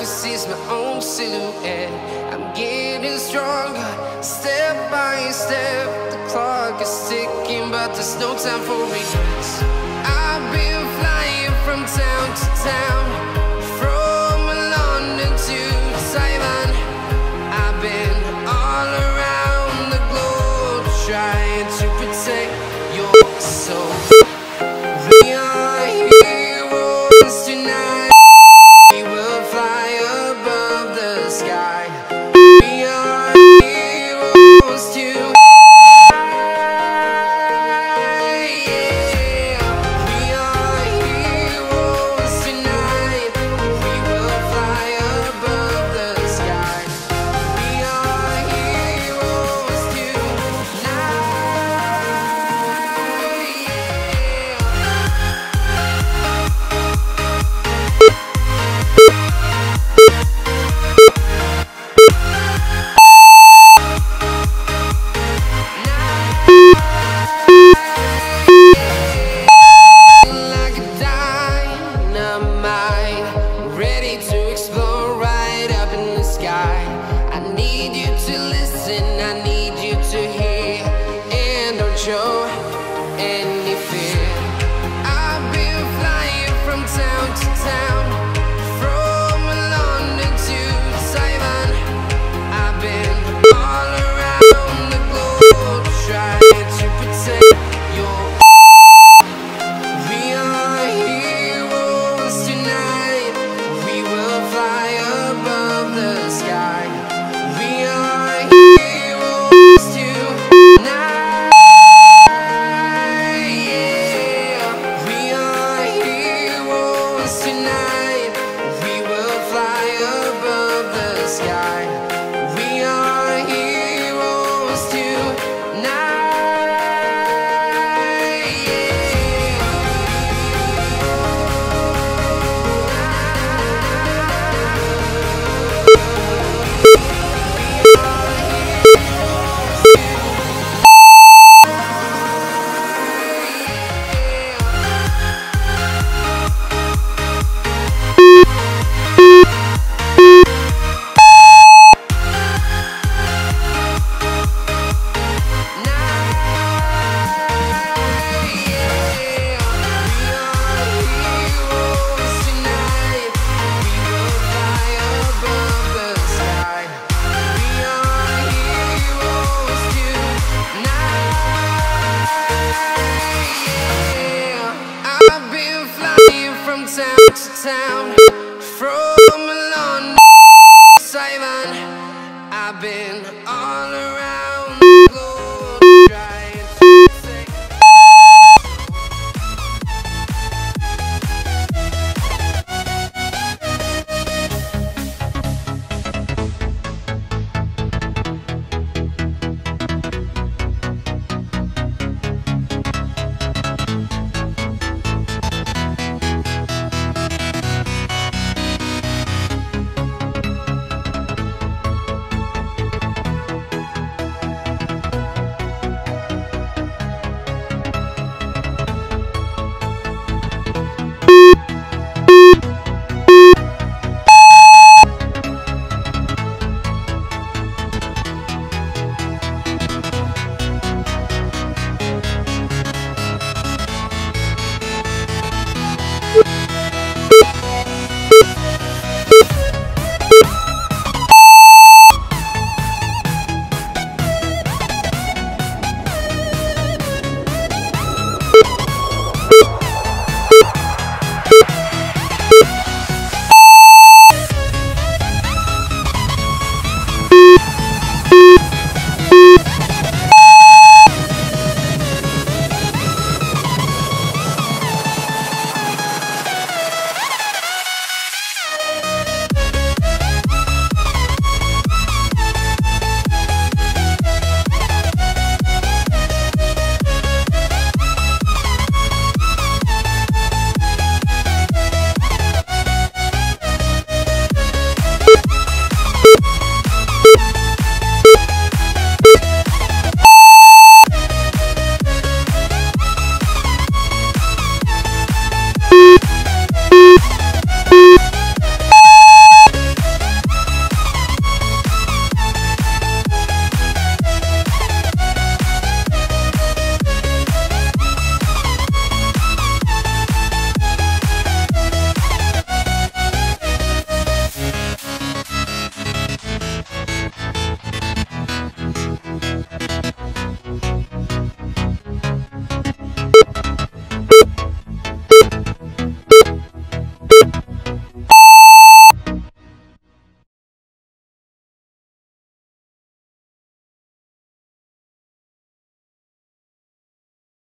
can see my own silhouette. I'm getting stronger, step by step. The clock is ticking, but there's no time for regrets. I've been flying from town to town, from London to Taiwan. I've been all around the globe, trying to protect your soul. We are heroes tonight. We will fly above the sky. We are heroes tonight. Yeah. We are heroes tonight. We will fly above the sky. We are heroes tonight. Like a dynamite, ready to explode right up in the sky. I need you to listen, I need you to hear, and don't show any fear. I've been flying from town to town, from London to Taiwan. I've been all around the globe, trying to protect your. We are heroes tonight. We will fly above the sky. We are heroes tonight. Yeah. We are heroes tonight. We will fly above the sky. We are heroes tonight. I've been flying from town to town.